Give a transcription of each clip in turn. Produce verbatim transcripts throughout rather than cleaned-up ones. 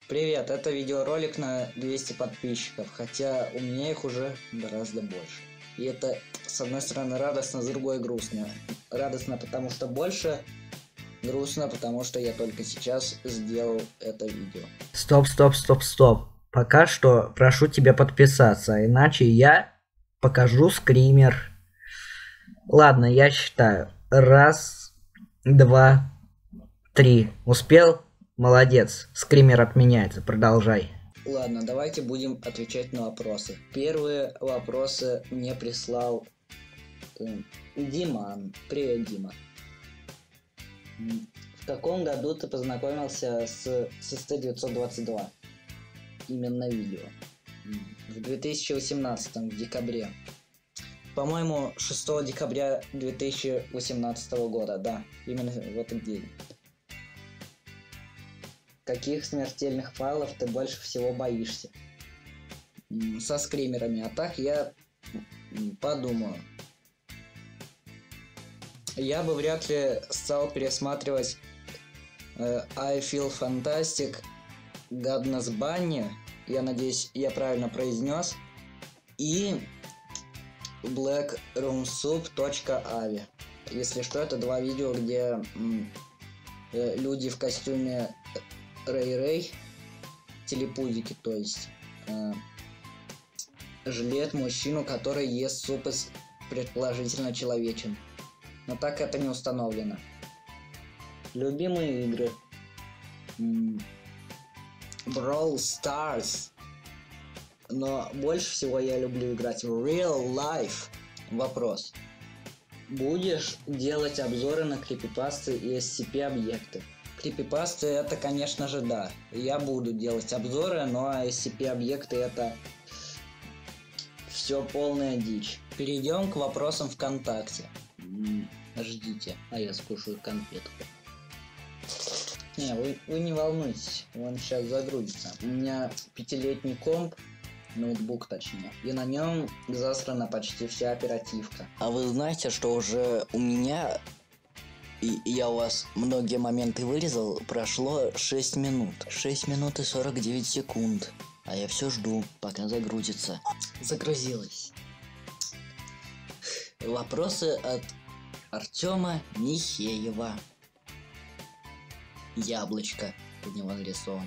Привет, это видеоролик на двести подписчиков, хотя у меня их уже гораздо больше. И это, с одной стороны, радостно, с другой грустно. Радостно, потому что больше, грустно, потому что я только сейчас сделал это видео. Стоп, стоп, стоп, стоп. Пока что прошу тебя подписаться, иначе я покажу скример. Ладно, я считаю. Раз, два, три. Успел? Молодец. Скример отменяется. Продолжай. Ладно, давайте будем отвечать на вопросы. Первые вопросы мне прислал э, Диман. Привет, Дима. В каком году ты познакомился с, с эс тэ девятьсот двадцать два? Именно видео. В две тысячи восемнадцатом, в декабре. По-моему, шестого декабря две тысячи восемнадцатого года, да, именно в этот день. Каких смертельных файлов ты больше всего боишься? Со скримерами, а так я подумаю. Я бы вряд ли стал пересматривать э, I Feel Fantastic, Godness Bunny, я надеюсь, я правильно произнес, и blackroomsoup.avi. Если что, это два видео, где э, люди в костюме Рэй-Рэй, телепузики, то есть, э, жалеют мужчину, который ест суп из предположительно человечин. Но так это не установлено. Любимые игры. Brawl Stars. Но больше всего я люблю играть в Real Life. Вопрос. Будешь делать обзоры на крипипасты и эс си пи объекты? Крипипасты это, конечно же, да. Я буду делать обзоры, но эс си пи объекты это все полная дичь. Перейдем к вопросам ВКонтакте. Ждите, а я скушаю конфетку. Не, вы, вы не волнуйтесь, он сейчас загрузится. У меня пятилетний комп, ноутбук точнее, и на нем засрана почти вся оперативка. А вы знаете, что уже у меня, и я у вас многие моменты вырезал, прошло шесть минут. шесть минут и сорок девять секунд. А я все жду, пока загрузится. Загрузилось. Вопросы от Артема Михеева. Яблочко у него нарисовано.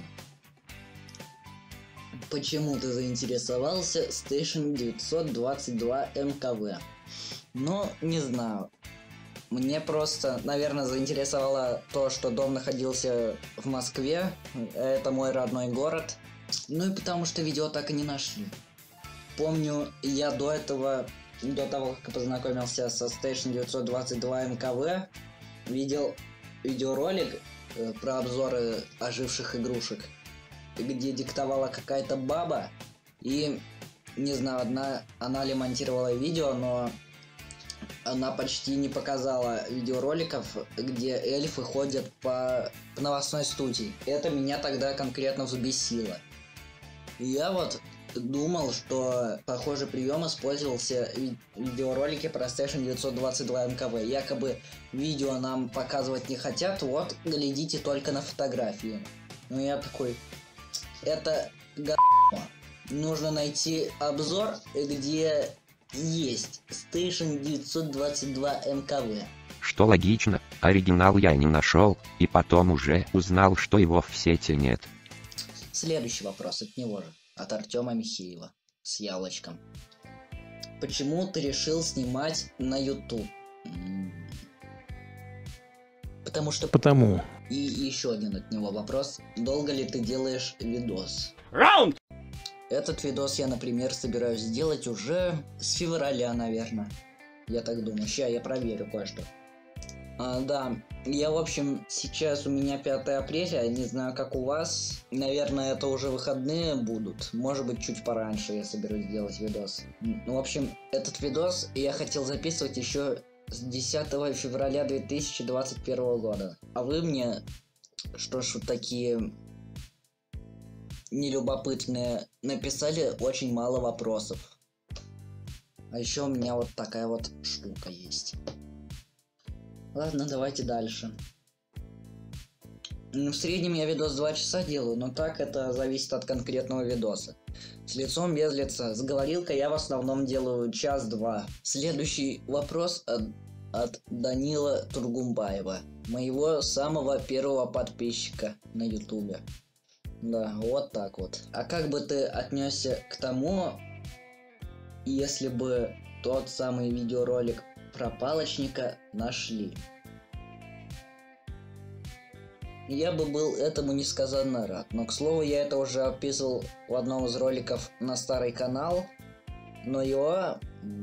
Почему ты заинтересовался Station девятьсот двадцать два эм ка вэ? Ну, не знаю. Мне просто, наверное, заинтересовало то, что дом находился в Москве. Это мой родной город. Ну и потому что видео так и не нашли. Помню, я до этого... До того, как познакомился со Station девятьсот двадцать два эм ка вэ, видел видеоролик э, про обзоры оживших игрушек, где диктовала какая-то баба, и, не знаю, одна, она ли монтировала видео, но она почти не показала видеороликов, где эльфы ходят по, по новостной студии. Это меня тогда конкретно взбесило. И я вот... думал, что похожий прием использовался в видеоролике про Station девятьсот двадцать два эм ка вэ. Якобы видео нам показывать не хотят, вот, глядите только на фотографии. Ну я такой, это г***о. Нужно найти обзор, где есть Station девятьсот двадцать два эм ка вэ. Что логично, оригинал я не нашел, и потом уже узнал, что его в сети нет. Следующий вопрос от него же. От Артема Михеева с яблочком. Почему ты решил снимать на YouTube? Потому что... Потому. И еще один от него вопрос. Долго ли ты делаешь видос? Раунд! Этот видос я, например, собираюсь сделать уже с февраля, наверное. Я так думаю. Ща я проверю кое-что. А, да, я, в общем, сейчас у меня пятое апреля, не знаю, как у вас. Наверное, это уже выходные будут. Может быть, чуть пораньше я соберусь сделать видос. Ну, в общем, этот видос я хотел записывать еще с десятого февраля две тысячи двадцать первого года. А вы мне, что ж, вот такие нелюбопытные, написали очень мало вопросов. А еще у меня вот такая вот штука есть. Ладно, давайте дальше. В среднем я видос два часа делаю, но так это зависит от конкретного видоса. С лицом, без лица. С говорилкой я в основном делаю час-два. Следующий вопрос от, от Данила Тургумбаева, моего самого первого подписчика на ютубе. Да, вот так вот. А как бы ты отнесся к тому, если бы тот самый видеоролик про палочника нашли? Я бы был этому несказанно рад. Но, к слову, я это уже описывал в одном из роликов на старый канал, но его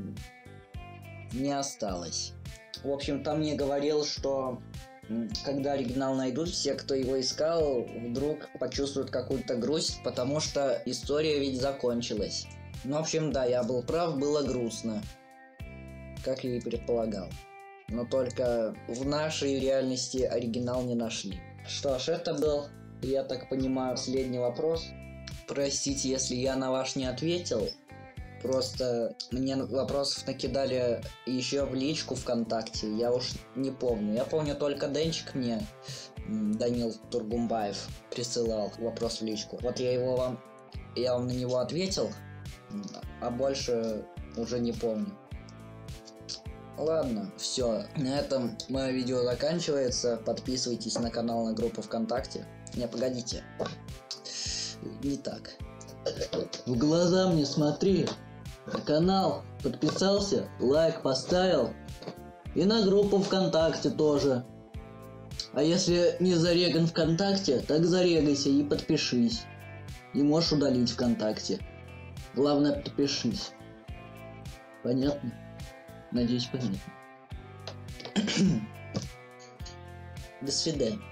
не осталось. В общем, там мне говорил, что когда оригинал найдут, все, кто его искал, вдруг почувствуют какую-то грусть, потому что история ведь закончилась. Ну, в общем, да, я был прав, было грустно, как я и предполагал. Но только в нашей реальности оригинал не нашли. Что ж, это был, я так понимаю, последний вопрос. Простите, если я на ваш не ответил. Просто мне вопросов накидали еще в личку ВКонтакте, я уж не помню. Я помню, только Денчик мне, Данил Тургумбаев, присылал вопрос в личку. Вот я его вам, я вам на него ответил, а больше уже не помню. Ладно, все, на этом мое видео заканчивается. Подписывайтесь на канал, на группу ВКонтакте. Не, погодите, не так. В глаза мне смотри. На канал подписался, лайк поставил. И на группу ВКонтакте тоже. А если не зареган ВКонтакте, так зарегайся и подпишись. И можешь удалить ВКонтакте. Главное, подпишись. Понятно? Надеюсь, понятно. До свидания.